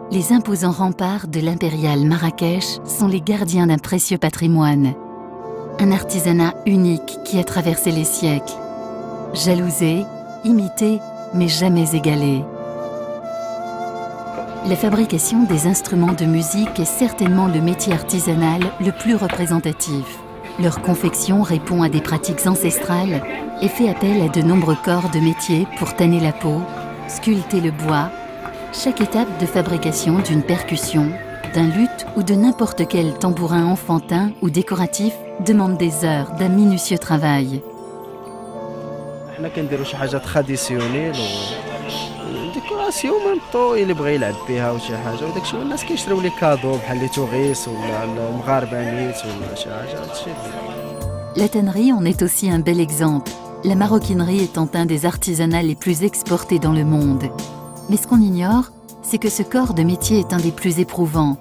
les imposants remparts de l'impérial Marrakech sont les gardiens d'un précieux patrimoine. Un artisanat unique qui a traversé les siècles. Jalousé, imité, mais jamais égalé. La fabrication des instruments de musique est certainement le métier artisanal le plus représentatif. Leur confection répond à des pratiques ancestrales et fait appel à de nombreux corps de métier pour tanner la peau, sculpter le bois. Chaque étape de fabrication d'une percussion, d'un luth ou de n'importe quel tambourin enfantin ou décoratif demande des heures d'un minutieux travail. حنا كنديروا شي حاجه تراديسيونيل ديكوراسيون ميم طو اللي بغى يلعب بها وشي حاجه وداك الشيء الناس كيشريو لي كادو بحال لي توغيس ولا المغاربه نيت ولا شي حاجه هادشي. La tannerie en est aussi un bel exemple, la maroquinerie étant un des artisanats les plus exportés dans le monde. Mais ce qu'on ignore, c'est que ce corps de métier est un des plus éprouvants.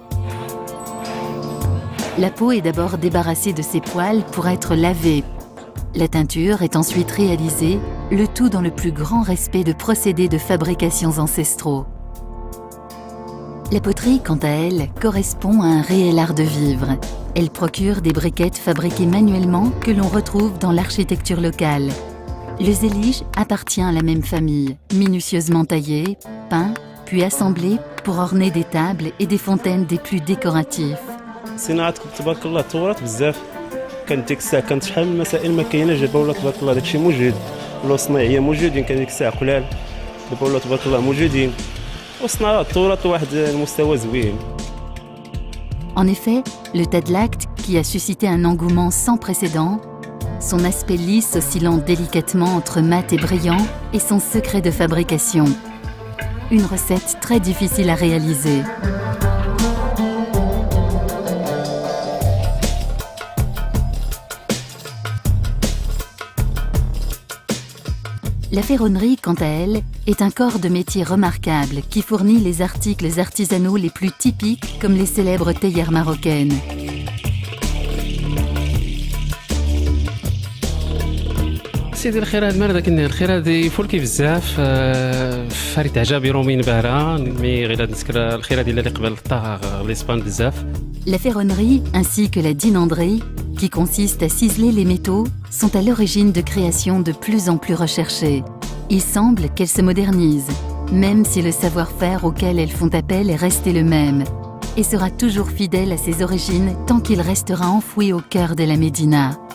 La peau est d'abord débarrassée de ses poils pour être lavée. La teinture est ensuite réalisée, le tout dans le plus grand respect de procédés de fabrications ancestraux. La poterie, quant à elle, correspond à un réel art de vivre. Elle procure des briquettes fabriquées manuellement que l'on retrouve dans l'architecture locale. Le zélige appartient à la même famille, minutieusement taillé, peint, puis assemblé pour orner des tables et des fontaines des plus décoratifs. صناعتكم تبارك الله تطورت بزاف. كانت ديك الساعه كانت شحال من المسائل ما كاينه جابوا ولا تبارك الله داكشي موجود ولا صناعيه موجودين كان ديك الساعه قلال دابا ولا تبارك الله موجودين والصناعه تطورت لواحد المستوى زوين. En effet, le Tadlact, qui a suscité un engouement sans précédent, son aspect lisse oscillant délicatement entre mat et brillant est son secret de fabrication. Une recette très difficile à réaliser. La ferronnerie, quant à elle, est un corps de métier remarquable qui fournit les articles artisanaux les plus typiques comme les célèbres théières marocaines. سيدي الخير هاد المرة كندير الخير هادي فولكي بزاف فريد عجابي رومين باهرة مي غير نذكر الخير هادي اللي قبل طاغ ليسبان بزاف. La ferronnerie ainsi que la dinanderie, qui consiste à ciseler les métaux, sont à l'origine de créations de plus en plus recherchées. Il semble qu'elles se modernisent, même si le savoir-faire auquel elles font appel est resté le même, et sera toujours fidèle à ses origines tant qu'il restera enfoui au cœur de la Médina.